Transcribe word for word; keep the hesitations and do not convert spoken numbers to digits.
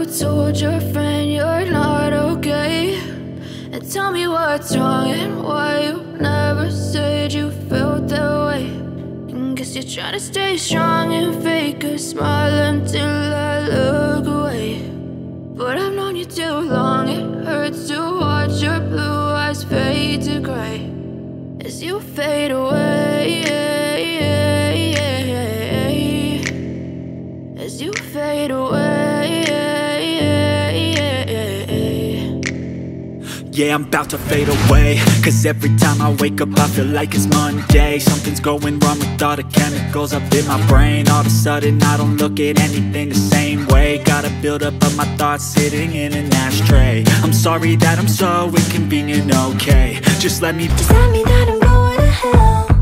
told your friend you're not okay? And tell me what's wrong and why you never said you felt that way. And guess you're trying to stay strong and fake a smile until I look away. But I've known you too long, it hurts to watch your blue eyes fade to gray as you fade away, as you fade away. Yeah, I'm about to fade away, cause every time I wake up I feel like it's Monday. Something's going wrong with all the chemicals up in my brain. All of a sudden I don't look at anything the same way. Gotta build up of my thoughts sitting in an ashtray. I'm sorry that I'm so inconvenient, okay? Just let me Just tell me that I'm going to hell.